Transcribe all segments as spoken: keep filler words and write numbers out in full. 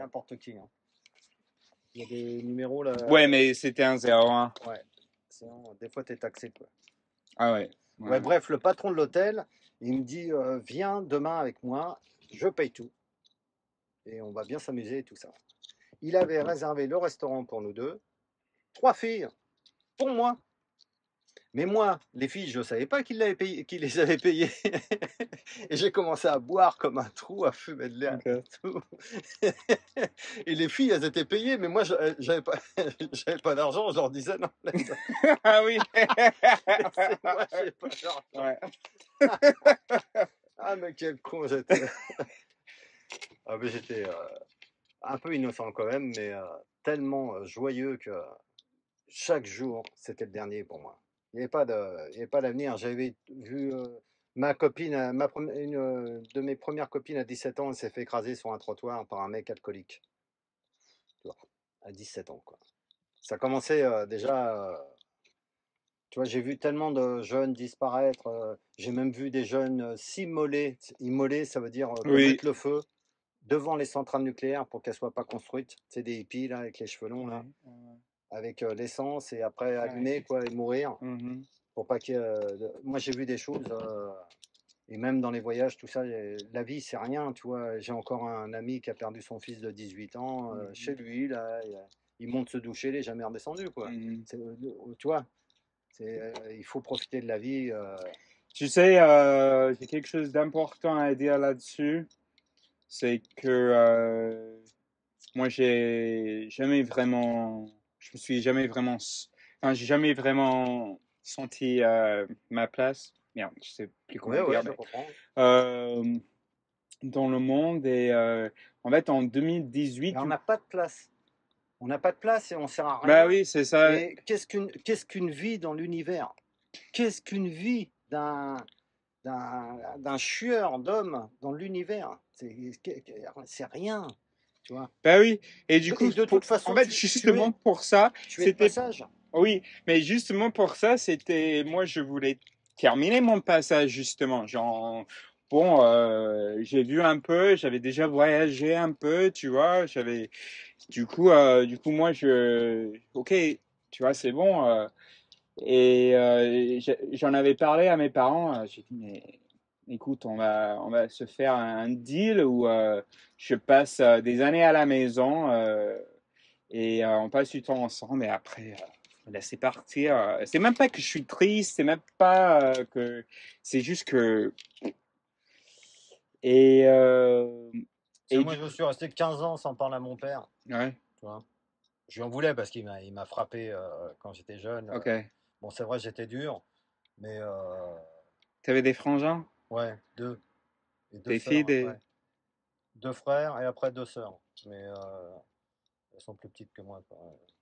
n'importe qui. Hein. Il y a des numéros là. Ouais, mais c'était un zéro un. Ouais. Sinon, des fois, tu es taxé. Quoi. Ah ouais. Ouais. Ouais, bref, le patron de l'hôtel, il me dit euh, viens demain avec moi, je paye tout. Et on va bien s'amuser et tout ça. Il avait réservé le restaurant pour nous deux, trois filles, pour moi. Mais moi, les filles, je ne savais pas qu'il payé, qu'il les avait payées. Et j'ai commencé à boire comme un trou, à fumer de l'air okay. et tout. Et les filles, elles étaient payées, mais moi, j'avais pas, j'avais pas d'argent. Je leur disais non. Ah oui. C'est moi, j'ai pas d'argent. Ouais. Ah mais quel con j'étais. Ah mais j'étais euh, un peu innocent quand même, mais euh, tellement joyeux que chaque jour, c'était le dernier pour moi. Il n'y avait pas de, il y avait pas d'avenir. J'avais vu euh, ma copine, ma une euh, de mes premières copines à dix-sept ans, elle s'est fait écraser sur un trottoir par un mec alcoolique. Tu vois, à dix-sept ans, quoi. Ça commençait euh, déjà. Euh, tu vois, j'ai vu tellement de jeunes disparaître. Euh, j'ai même vu des jeunes euh, s'immoler. Immoler, ça veut dire euh, de Oui. mettre le feu devant les centrales nucléaires pour qu'elles ne soient pas construites. C'est des hippies là, avec les cheveux longs là. Ouais. Avec euh, l'essence et après allumer quoi et mourir Mm-hmm. pour pas qu'il y ait, euh, de... moi j'ai vu des choses euh, et même dans les voyages tout ça la vie c'est rien tu vois. J'ai encore un ami qui a perdu son fils de dix-huit ans euh, mm-hmm. chez lui là il, il monte se doucher, il est jamais redescendu quoi. Mm-hmm. C'est, tu vois c'est, euh, il faut profiter de la vie euh... Tu sais euh, j'ai quelque chose d'important à dire là-dessus, c'est que euh, moi j'ai jamais vraiment je me suis jamais vraiment enfin j'ai jamais vraiment senti euh, ma place. Merde, je sais plus comment ouais, dire. Ouais, mais, je comprends. Euh, dans le monde et euh, en fait en deux mille dix-huit. Mais on n'a pas de place. On n'a pas de place et on sert à rien. Bah oui, c'est ça. Et qu'est-ce qu'une qu'est-ce qu'une vie dans l'univers? Qu'est-ce qu'une vie d'un d'un d'un chieur d'homme dans l'univers? C'est c'est rien. Tu vois. Bah oui, et du coup, et de pour, toute façon, en fait, tu, justement tu es, pour ça, tu es c'était de passage. Oui, mais justement pour ça, c'était moi je voulais terminer mon passage justement. Genre bon, euh, j'ai vu un peu, j'avais déjà voyagé un peu, tu vois, j'avais du coup euh, du coup moi je OK, tu vois, c'est bon euh, et euh, j'en avais parlé à mes parents, j'ai dit mais écoute, on va, on va se faire un deal où euh, je passe euh, des années à la maison euh, et euh, on passe du temps ensemble et après euh, laisser partir. C'est même pas que je suis triste, c'est même pas euh, que... C'est juste que... Et... Euh, et moi, du... je suis resté quinze ans sans parler à mon père. Ouais. Tu vois. Je lui en voulais parce qu'il m'a, il m'a frappé euh, quand j'étais jeune. Ok. Euh, bon, c'est vrai, j'étais dur, mais... Euh... T'avais des frangins? Ouais, deux. Et deux des sœurs, filles, des... Ouais. Deux frères et après deux sœurs. Mais euh, elles sont plus petites que moi. Quoi.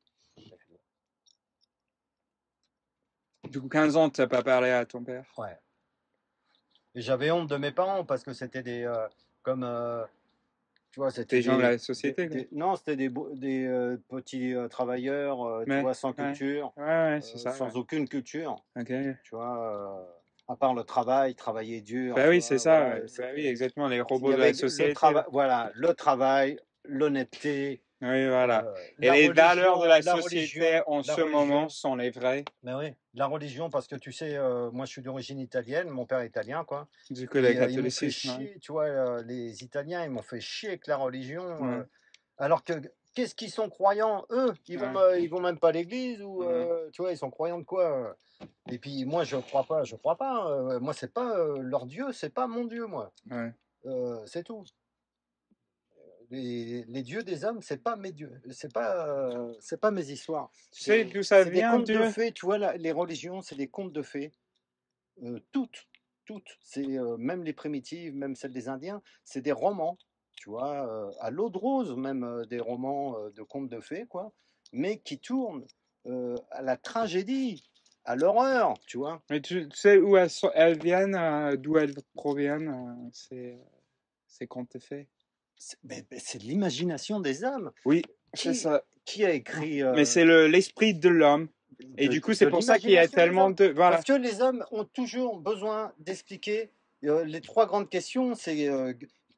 Du coup, quinze ans, tu n'as pas parlé à ton père? Ouais. Et j'avais honte de mes parents parce que c'était des... Euh, comme... Euh, tu vois, c'était des gens des, de la société des, des, non, c'était des, des euh, petits euh, travailleurs, euh, Mais, tu vois, sans ouais. culture, Ouais, ouais, c'est euh, ça, sans ouais. aucune culture. Okay. Tu vois, euh, à part le travail, travailler dur. Bah oui, c'est ça. voilà, bah oui, exactement, les robots il y de la avait société. le travail, voilà, le travail, l'honnêteté. Oui, voilà. Euh, Et les religion, valeurs de la, la société religion, en la ce religion, moment sont les vraies. Mais oui, la religion, parce que tu sais, euh, moi je suis d'origine italienne, mon père est italien, quoi. Du coup, Et le euh, ils m'ont fait catholicisme. chier, Ouais. tu vois, euh, les Italiens, ils m'ont fait chier avec la religion. Ouais. Euh, alors que, qu'est-ce qu'ils sont croyants, eux? Ils vont, Ouais. euh, ils vont même pas à l'église, ou, Ouais. euh, tu vois, ils sont croyants de quoi? Et puis moi, je crois pas, je crois pas. Euh, moi, c'est pas euh, leur Dieu, c'est pas mon Dieu, moi. Ouais. Euh, c'est tout. Les, les dieux des hommes, c'est pas mes dieux, c'est pas, euh, c'est pas mes histoires. Tu sais d'où ça C'est des vient, contes Dieu? de fées, tu vois, la- les religions, c'est des contes de fées. Euh, toutes, toutes. C'est euh, même les primitives, même celles des Indiens, c'est des romans, tu vois, euh, à l'eau de rose, même euh, des romans euh, de contes de fées, quoi, mais qui tournent euh, à la tragédie, à l'horreur, tu vois. Mais tu, tu sais où elles, sont, elles viennent, euh, d'où elles proviennent, euh, ces, ces contes faits? C'est, mais, mais c'est de l'imagination des hommes. Oui, qui, c'est ça. Qui a écrit euh, Mais c'est le, l'esprit de l'homme. Et de, du coup, c'est de pour ça qu'il y a tellement de... Voilà. Parce que les hommes ont toujours besoin d'expliquer euh, les trois grandes questions, c'est euh,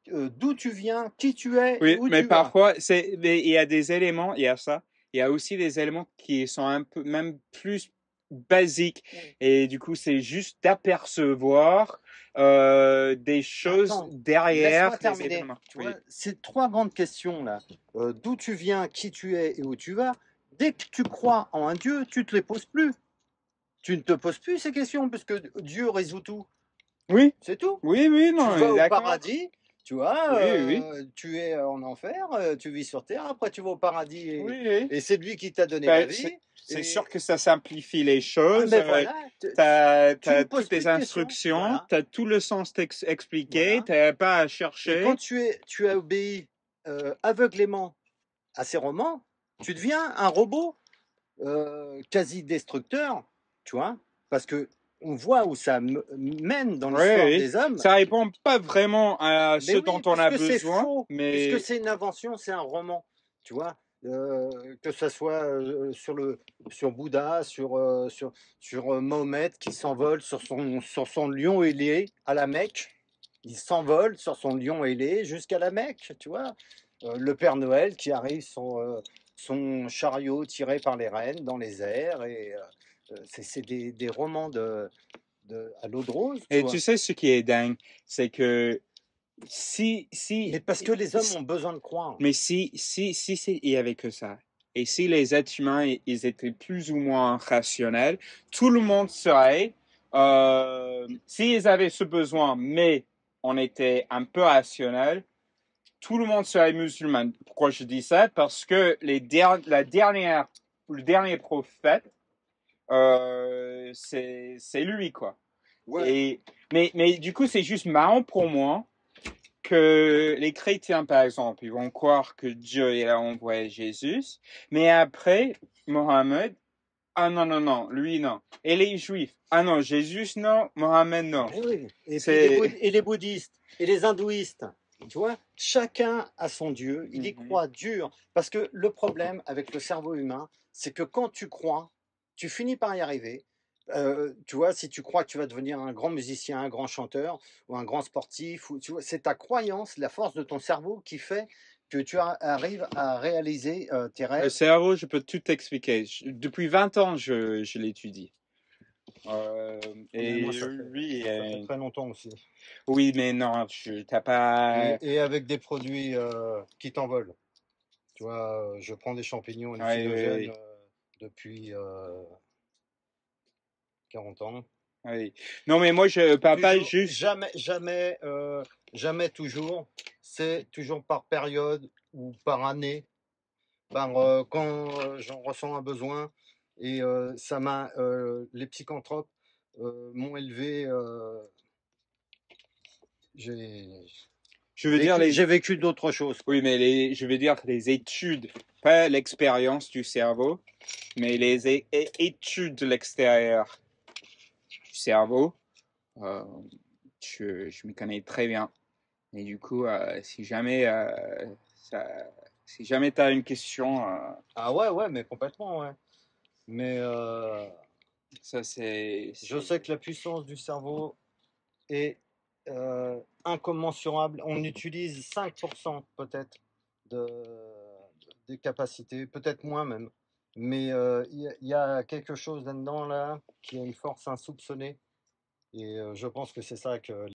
euh, d'où tu viens, qui tu es et Oui, où mais tu vas. parfois, c'est, mais il y a des éléments, il y a ça. Il y a aussi des éléments qui sont un peu, même plus basiques. Oui. Et du coup, c'est juste d'apercevoir euh, des choses Attends, derrière laisse-moi les terminer. événements. Tu Oui. vois, ces trois grandes questions là, euh, d'où tu viens, qui tu es et où tu vas, dès que tu crois en un Dieu, tu te les poses plus. Tu ne te poses plus ces questions puisque Dieu résout tout. Oui, C'est tout. oui, oui, Tu non, vas mais au d'accord. paradis, tu vois, Oui, oui, euh, tu es en enfer, euh, tu vis sur terre, après tu vas au paradis et, oui, oui. et c'est lui qui t'a donné la Ben, c'est, vie. c'est Et sûr que ça simplifie les ah choses. mais Euh, voilà, tu, t'as, tu ne t'as poses toutes plus les de questions. instructions, Voilà, t'as tout le sens tex- expliqué, voilà. t'as pas à Et quand chercher. tu es, tu as obéi euh, aveuglément à ces romans, tu deviens un robot euh, quasi destructeur, tu vois, parce que on voit où ça m- mène dans Oui, l'histoire oui. des hommes. Ça répond pas vraiment à Mais ce dont oui, on a puisque c'est besoin, faux, puisque mais c'est une invention, c'est un roman, tu vois. Euh, que ce soit euh, sur le sur Bouddha, sur euh, sur sur euh, Mahomet qui s'envole sur son sur son lion ailé à la Mecque, il s'envole sur son lion ailé jusqu'à la Mecque, tu vois. Euh, le Père Noël qui arrive son euh, son chariot tiré par les rennes dans les airs et euh, c'est c'est des, des romans de, de à l'eau de rose, tu et tu vois. sais ce qui est dingue, c'est que si Mais si parce que les hommes ont besoin de croire. mais si si si c'est- il y avait que ça et si les êtres humains i- ils étaient plus ou moins rationnels, tout le monde serait euh, s'ils avaient ce besoin, mais on était un peu rationnel, tout le monde serait musulman. Pourquoi je dis ça? Parce que les der- la dernière le dernier prophète euh, c'est c'est lui quoi. Ouais. Et mais mais du coup c'est juste marrant pour moi que les chrétiens par exemple ils vont croire que Dieu il a envoyé Jésus, mais après Mohammed ah non non non lui non et les juifs ah non Jésus non Mohammed non Eh oui. Et puis les, c'est Boudd- et les bouddhistes et les hindouistes, tu vois, chacun a son Dieu, il y Mhm. croit dur. Parce que le problème avec le cerveau humain, c'est que quand tu crois, tu finis par y arriver. Euh, tu vois, si tu crois que tu vas devenir un grand musicien, un grand chanteur ou un grand sportif, ou, tu vois, c'est ta croyance, la force de ton cerveau qui fait que tu ar- arrives à réaliser euh, tes Le rêves. cerveau je peux tout expliquer. Je- depuis vingt ans je je l'étudie. Euh, Mais moi, et ça fait, oui, ça fait euh, très longtemps aussi. oui, mais non, tu t'as pas. Et, et avec des produits euh, qui t'envolent. Tu vois, euh, je prends des champignons Oui, hallucinogènes oui, euh, depuis euh, quarante ans. oui. Non, mais moi, je parle pas Toujours, juste. jamais, jamais, euh, jamais toujours. C'est toujours par période ou par année, par euh, quand euh, j'en ressens un besoin. Et euh, ça m'a, euh, les psychantropes euh, m'ont élevé. euh, j'ai Je veux dire vécu, les. j'ai vécu d'autres choses, quoi. Oui, mais les. Je veux dire les études, pas l'expérience du cerveau, mais les é- é- études de l'extérieur du cerveau. Euh, je je m'y connais très bien. Et du coup, euh, si jamais euh, ça, si jamais t'as une question, euh, Ah ouais, ouais, mais complètement, ouais. Mais euh, ça c'est. je c'est- sais que la puissance du cerveau est euh, incommensurable. On utilise cinq pour cent peut-être de, des capacités, peut-être moins même. Mais euh, il y, a- y a quelque chose là-dedans là qui a une force insoupçonnée. Et euh, je pense que c'est ça que